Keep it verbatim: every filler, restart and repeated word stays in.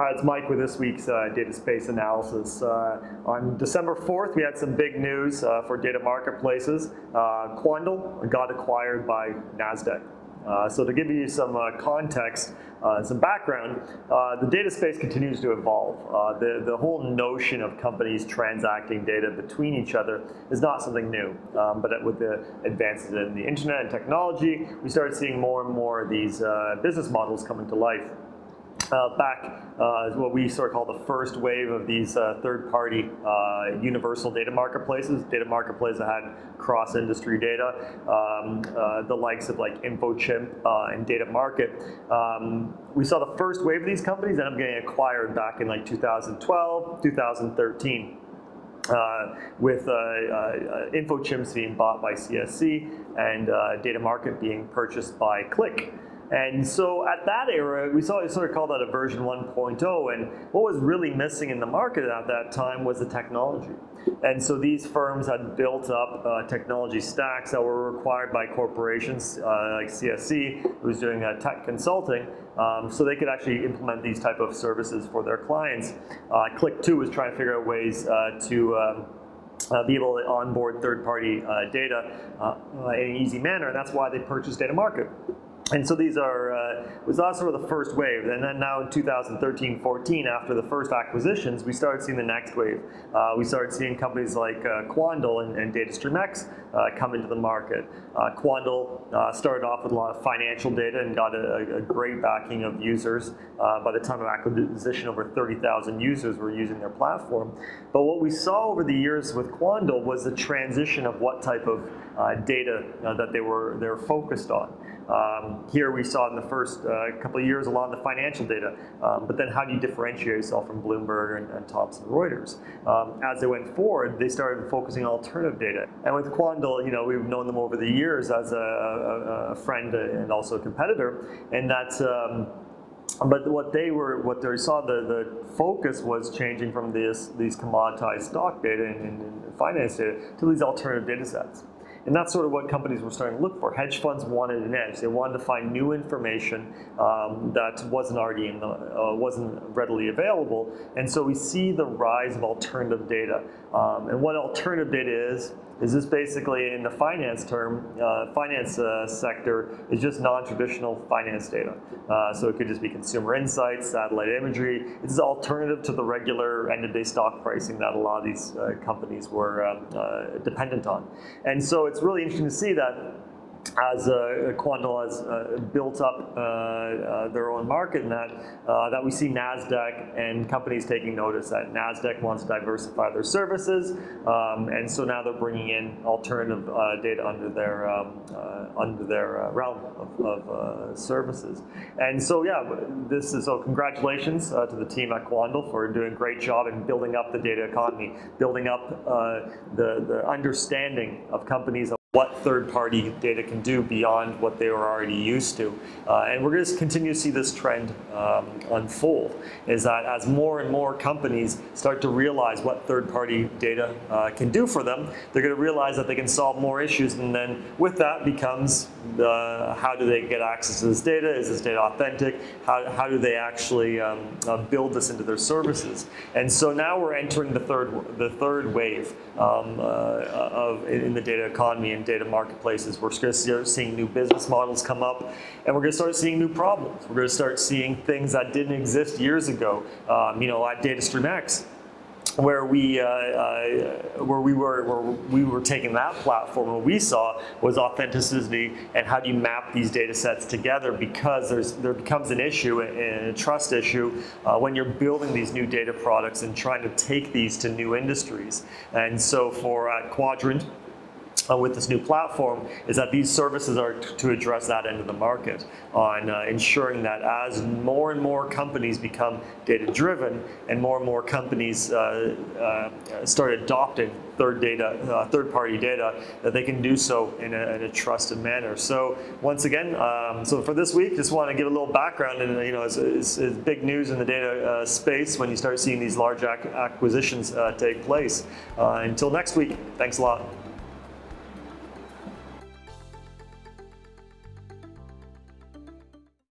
Hi, it's Mike with this week's uh, Data Space Analysis. Uh, on December fourth, we had some big news uh, for data marketplaces. Uh, Quandl got acquired by NASDAQ. Uh, so to give you some uh, context uh, and some background, uh, the data space continues to evolve. Uh, the, the whole notion of companies transacting data between each other is not something new. Um, but with the advances in the internet and technology, we started seeing more and more of these uh, business models coming to life. Uh, back uh, is what we sort of call the first wave of these uh, third-party uh, universal data marketplaces, data marketplaces that had cross-industry data, um, uh, the likes of like InfoChimp uh, and Data Market. Um, we saw the first wave of these companies end up getting acquired back in like two thousand twelve, two thousand thirteen. Uh, with uh, uh, InfoChimp being bought by C S C and uh, Data Market being purchased by Qlik. And so at that era, we saw, sort of call that a version one point oh, and what was really missing in the market at that time was the technology. And so these firms had built up uh, technology stacks that were required by corporations uh, like C S C, who was doing uh, tech consulting, um, so they could actually implement these type of services for their clients. Uh, Qlik too was trying to figure out ways uh, to um, Uh, be able to onboard third-party uh, data uh, uh, in an easy manner, and that's why they purchased Data Market. And so these are, uh, was that sort of the first wave. And then now in two thousand thirteen fourteen, after the first acquisitions, we started seeing the next wave. Uh, we started seeing companies like uh, Quandl and, and DataStreamX uh, come into the market. Uh, Quandl uh, started off with a lot of financial data and got a, a great backing of users. Uh, by the time of acquisition, over thirty thousand users were using their platform. But what we saw over the years with Quandl was the transition of what type of uh, data uh, that they were, they were focused on. Um, here we saw in the first uh, couple of years a lot of the financial data, um, but then how do you differentiate yourself from Bloomberg and, and Thomson Reuters? Um, as they went forward, they started focusing on alternative data. And with Quandl, you know, we've known them over the years as a, a, a friend and also a competitor, and that's um, but what they were, what they saw, the, the focus was changing from this, these commoditized stock data and, and finance data to these alternative data sets. And that's sort of what companies were starting to look for. Hedge funds wanted an edge. They wanted to find new information um, that wasn't already in the, uh, wasn't readily available. And so we see the rise of alternative data. Um, and what alternative data is, is this basically in the finance term, uh, finance uh, sector is just non-traditional finance data. Uh, so it could just be consumer insights, satellite imagery. It's an alternative to the regular end-of-day stock pricing that a lot of these uh, companies were um, uh, dependent on. And so it's really interesting to see that as uh, Quandl has uh, built up uh, uh, their own market in that, uh, that we see NASDAQ and companies taking notice that NASDAQ wants to diversify their services, um, and so now they're bringing in alternative uh, data under their um, uh, under their uh, realm of, of uh, services. And so yeah, this is, so congratulations uh, to the team at Quandl for doing a great job in building up the data economy, building up uh, the, the understanding of companies what third-party data can do beyond what they were already used to. Uh, and we're going to continue to see this trend um, unfold, is that as more and more companies start to realize what third-party data uh, can do for them, they're going to realize that they can solve more issues, and then with that becomes uh, how do they get access to this data? Is this data authentic? How, how do they actually um, uh, build this into their services? And so now we're entering the third, the third wave um, uh, of, in the data economy and data marketplaces. We're going to start seeing new business models come up, and we're going to start seeing new problems. We're going to start seeing things that didn't exist years ago. Um, you know, at DataStreamX, where we uh, uh, where we were where we were taking that platform, what we saw was authenticity and how do you map these data sets together, because there's there becomes an issue and a trust issue uh, when you're building these new data products and trying to take these to new industries. And so for uh, Quadrant, Uh, with this new platform, is that these services are t to address that end of the market on uh, ensuring that as more and more companies become data-driven and more and more companies uh, uh, start adopting third data, uh, third-party data, that they can do so in a, in a trusted manner. So once again, um, so for this week, just want to give a little background, and you know, it's, it's, it's big news in the data uh, space when you start seeing these large ac acquisitions uh, take place. Uh, until next week, thanks a lot.